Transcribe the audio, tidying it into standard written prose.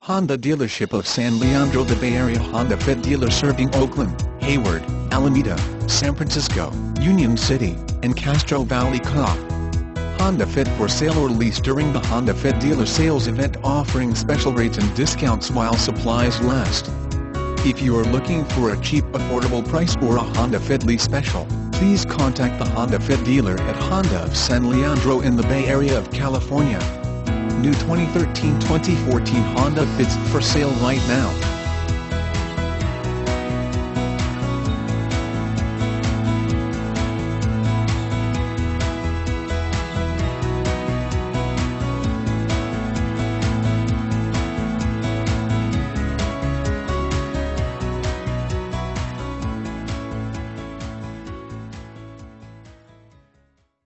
Honda dealership of San Leandro. The Bay Area Honda Fit dealer serving Oakland, Hayward, Alameda, San Francisco, Union City, and Castro Valley. Honda Fit for sale or lease during the Honda Fit dealer sales event, offering special rates and discounts while supplies last. If you are looking for a cheap, affordable price or a Honda Fit lease special, please contact the Honda Fit dealer at Honda of San Leandro in the Bay Area of California. New 2013-2014 Honda Fits for sale right now.